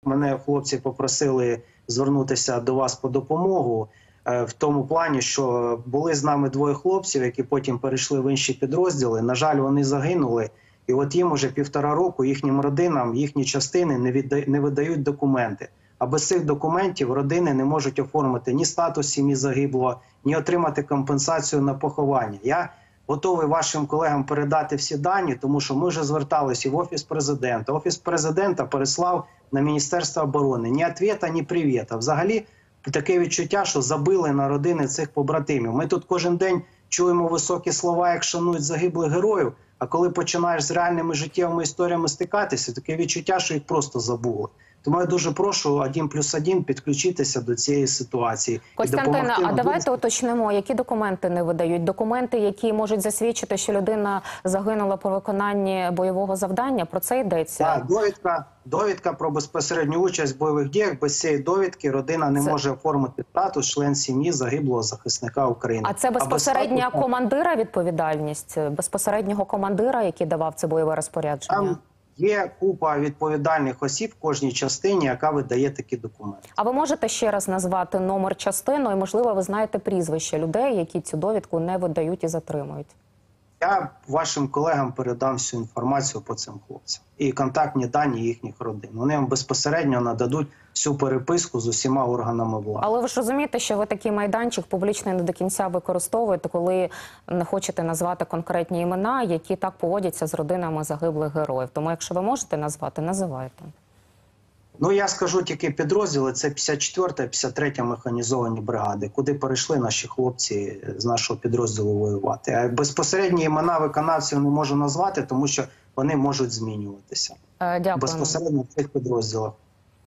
Мене хлопці попросили звернутися до вас по допомогу. В тому плані, що були з нами двоє хлопців, які потім перейшли в інші підрозділи. На жаль, вони загинули. І от їм уже 1,5 року, їхнім родинам, їхні частини не видають документи. А без цих документів родини не можуть оформити ні статус сім'ї загиблого, ні отримати компенсацію на поховання. Я готовий вашим колегам передати всі дані, тому що ми вже зверталися і в Офіс Президента. Офіс Президента переслав на Міністерство оборони. Ні відповіді, ні привіта. Взагалі таке відчуття, що забили на родини цих побратимів. Ми тут кожен день чуємо високі слова, як шанують загиблих героїв, а коли починаєш з реальними життєвими історіями стикатися, таке відчуття, що їх просто забули. Тому я дуже прошу 1+1 підключитися до цієї ситуації. Костянтине, а давайте уточнимо, які документи не видають? Документи, які можуть засвідчити, що людина загинула по виконанні бойового завдання? Про це йдеться? Так, довідка про безпосередню участь в бойових діях. Без цієї довідки родина не може оформити статус член сім'ї загиблого захисника України. А це безпосередня командира відповідальність? Безпосереднього командира, який давав це бойове розпорядження? Там є купа відповідальних осіб в кожній частині, яка видає такі документи. А ви можете ще раз назвати номер частини і, можливо, ви знаєте прізвища людей, які цю довідку не видають і затримують? Я вашим колегам передам всю інформацію по цим хлопцям і контактні дані їхніх родин. Вони вам безпосередньо нададуть всю переписку з усіма органами влади. Але ви ж розумієте, що ви такий майданчик публічний не до кінця використовуєте, коли не хочете назвати конкретні імена, які так поводяться з родинами загиблих героїв. Тому якщо ви можете назвати, називайте. Ну, я скажу тільки підрозділи, це 54-та, 53-я механізовані бригади, куди перейшли наші хлопці з нашого підрозділу воювати. А безпосередні імена виконавців не можу назвати, тому що вони можуть змінюватися. Дякую. Безпосередньо в цих підрозділах.